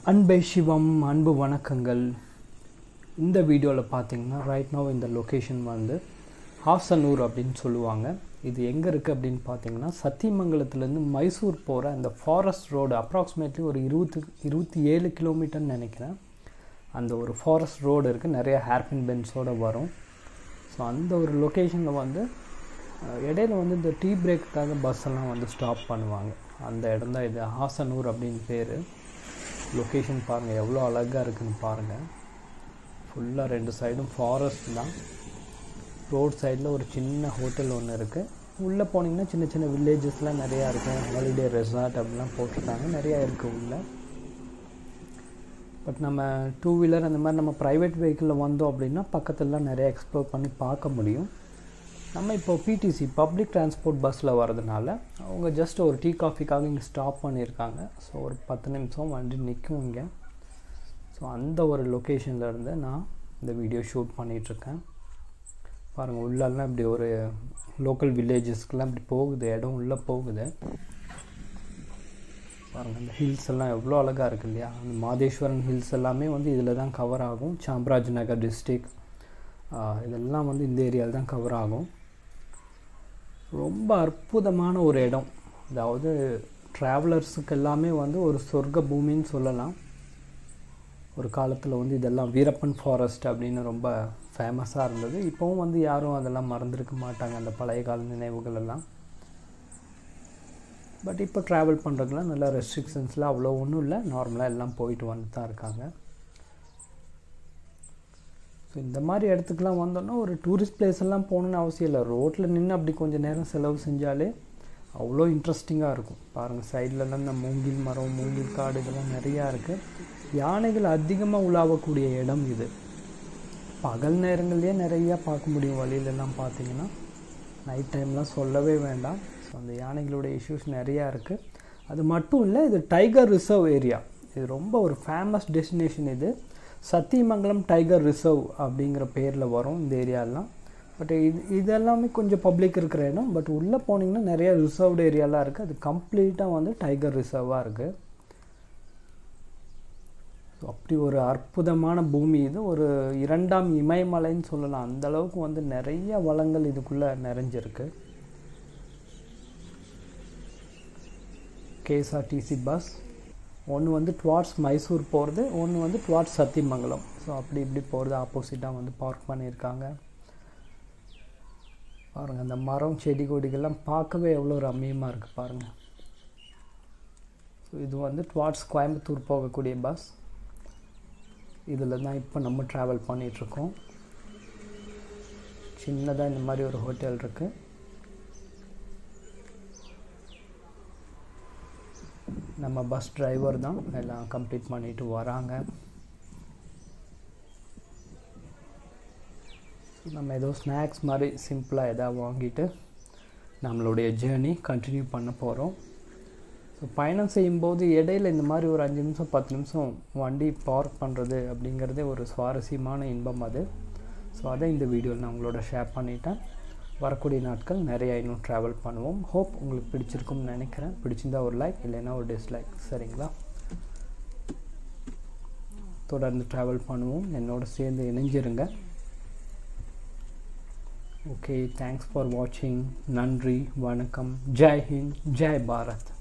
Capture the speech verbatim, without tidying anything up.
அன்பே சிவம் அன்பு வணக்கங்கள். இந்த வீடியோவில் பார்த்தீங்கன்னா ரைட் நோ இந்த லொக்கேஷன் வந்து ஹாசனூர் அப்படின்னு சொல்லுவாங்க. இது எங்கே இருக்குது அப்படின்னு பார்த்தீங்கன்னா சத்தியமங்கலத்துலேருந்து மைசூர் போகிற அந்த ஃபாரஸ்ட் ரோடு அப்ராக்சிமேட்லி ஒரு இருபத்தி இருபத்தி ஏழு கிலோமீட்டர்னு நினைக்கிறேன். அந்த ஒரு ஃபாரஸ்ட் ரோடு இருக்குது, நிறைய ஹேர்பின் பென்ஸோடு வரும். ஸோ அந்த ஒரு லொக்கேஷனில் வந்து இடையில வந்து இந்த டீ பிரேக்குக்காக பஸ் எல்லாம் வந்து ஸ்டாப் பண்ணுவாங்க. அந்த இடம் தான் இது, ஹாசனூர் அப்படின்னு பேர். லொக்கேஷன் பாருங்கள் எவ்வளோ அழகாக இருக்குதுன்னு பாருங்கள். ஃபுல்லாக ரெண்டு சைடும் ஃபாரஸ்ட் தான். ரோட் சைடில் ஒரு சின்ன ஹோட்டல் ஒன்று இருக்குது. உள்ளே போனீங்கன்னா சின்ன சின்ன வில்லேஜஸ்லாம் நிறையா இருக்கும். ஹாலிடே ரெசார்ட் அப்படிலாம் போட்டிருக்காங்க, நிறையா இருக்குது உள்ளே. பட் நம்ம டூ வீலர் அந்த மாதிரி நம்ம ப்ரைவேட் வெஹிக்கிளில் வந்தோம் அப்படின்னா பக்கத்துலலாம் நிறையா எக்ஸ்ப்ளோர் பண்ணி பார்க்க முடியும். நம்ம இப்போ பிடிசி பப்ளிக் டிரான்ஸ்போர்ட் பஸ்ஸில் வரதுனால அவங்க ஜஸ்ட் ஒரு டீ காஃபிக்காக இங்கே ஸ்டாப் பண்ணியிருக்காங்க. ஸோ ஒரு பத்து நிமிஷம் வண்டி நிற்கும் இங்கே. ஸோ அந்த ஒரு லொக்கேஷனில் இருந்து நான் இந்த வீடியோ ஷூட் பண்ணிகிட்ருக்கேன். பாருங்கள் உள்ளெல்லாம் இப்படி ஒரு லோக்கல் வில்லேஜஸ்க்கெலாம் இப்படி போகுது, இடம் உள்ளே போகுது. பாருங்கள் இந்த ஹில்ஸ் எல்லாம் எவ்வளோ அழகாக இருக்குது இல்லையா. அந்த மாதேஸ்வரன் ஹில்ஸ் எல்லாமே வந்து இதில் தான் கவர் ஆகும். சாம்ராஜ் நகர் டிஸ்ட்ரிக் இதெல்லாம் வந்து இந்த ஏரியாவில் தான் கவர் ஆகும். ரொம்ப அற்புதமான ஒரு இடம். அதாவது ட்ராவலர்ஸுக்கு எல்லாமே வந்து ஒரு சொர்க்க பூமின்னு சொல்லலாம். ஒரு காலத்தில் வந்து இதெல்லாம் வீரப்பன் ஃபாரஸ்ட் அப்படின்னு ரொம்ப ஃபேமஸாக இருந்தது. இப்போவும் வந்து யாரும் அதெல்லாம் மறந்துருக்க மாட்டாங்க, அந்த பழைய கால நினைவுகள் எல்லாம். பட் இப்போ ட்ராவல் பண்ணுறதுலாம் நல்ல ரெஸ்ட்ரிக்ஷன்ஸ்லாம் அவ்வளோ ஒன்றும் இல்லை, நார்மலாக எல்லாம் போயிட்டு வந்து தான் இருக்காங்க. ஸோ இந்த மாதிரி இடத்துக்குலாம் வந்தோன்னா ஒரு டூரிஸ்ட் பிளேஸ் எல்லாம் போகணுன்னு அவசியம் இல்லை. ரோட்டில் நின்று அப்படி கொஞ்சம் நேரம் செலவு செஞ்சாலே அவ்வளோ இன்ட்ரெஸ்டிங்காக இருக்கும். பாருங்கள் சைட்லலாம் இந்த மூங்கில் மரம், மூங்கில் காடு இதெல்லாம் நிறையா இருக்குது. யானைகள் அதிகமாக உலாவக்கூடிய இடம் இது. பகல் நேரங்கள்லேயே நிறையா பார்க்க முடியும். வழியிலெல்லாம் பார்த்தீங்கன்னா நைட் டைம்லாம் சொல்லவே வேண்டாம். ஸோ அந்த யானைகளோட இஷ்யூஸ் நிறையா இருக்குது. அது மட்டும் இல்லை, இது டைகர் ரிசர்வ் ஏரியா. இது ரொம்ப ஒரு ஃபேமஸ் டெஸ்டினேஷன். இது சத்தியமங்கலம் டைகர் ரிசர்வ் அப்படிங்கிற பேரில் வரும் இந்த ஏரியாலாம். பட் இது இதெல்லாமே கொஞ்சம் பப்ளிக் இருக்கிற இடம். பட் உள்ளே போனீங்கன்னா நிறைய ரிசர்வ்டு ஏரியாலாம் இருக்குது. அது கம்ப்ளீட்டாக வந்து டைகர் ரிசர்வாக இருக்குது. ஸோ அப்படி ஒரு அற்புதமான பூமி இது. ஒரு இரண்டாம் இமயமலைன்னு சொல்லலாம். அந்தளவுக்கு வந்து நிறைய வளங்கள் இதுக்குள்ளே நிறைஞ்சிருக்கு. கேஎஸ்ஆர்டிசி பஸ் ஒன்று வந்து டுவார்ட்ஸ் மைசூர் போகிறது, ஒன்று வந்து டுவார்ட்ஸ் சத்தியமங்கலம். ஸோ அப்படி இப்படி போகிறது ஆப்போசிட்டாக வந்து பார்க் பண்ணியிருக்காங்க. பாருங்கள் அந்த மரம் செடி கொடிகள்லாம் பார்க்கவே எவ்வளோ ரம்மியமாக இருக்குது பாருங்கள். ஸோ இது வந்து டுவார்ட்ஸ் கோயம்புத்தூர் போகக்கூடிய பஸ். இதில் தான் இப்போ நம்ம ட்ராவல் பண்ணிகிட்ருக்கோம். சின்னதாக இந்த மாதிரி ஒரு ஹோட்டல் இருக்குது. நம்ம பஸ் டிரைவர் தான் எல்லாம் கம்ப்ளீட் பண்ணிட்டு வராங்க. நம்ம ஏதோ ஸ்நாக்ஸ் மாதிரி சிம்பிளாக எதாவது வாங்கிட்டு நம்மளுடைய ஜேர்னி கண்டினியூ பண்ண போகிறோம். ஸோ பயணம் செய்யும்போது இடையில இந்த மாதிரி ஒரு அஞ்சு நிமிஷம் பத்து நிமிஷம் வண்டி பார்க் பண்ணுறது அப்படிங்கிறதே ஒரு சுவாரஸ்யமான இன்பம் அது. ஸோ அதை இந்த வீடியோவில் நான் உங்களோட ஷேர் பண்ணிட்டேன். வரக்கூடிய நாட்கள் நிறையா இன்னும் ட்ராவல் பண்ணுவோம். ஹோப் உங்களுக்கு பிடிச்சிருக்கும்னு நினைக்கிறேன். பிடிச்சிருந்தா ஒரு லைக், இல்லைன்னா ஒரு டிஸ்லைக், சரிங்களா? தொடர்ந்து ட்ராவல் பண்ணுவோம், என்னோட சேர்ந்து இணைஞ்சிருங்க. ஓகே, தேங்க்ஸ் ஃபார் வாட்சிங். நன்றி, வணக்கம், ஜெய் ஹிந்த், ஜெய் பாரத்.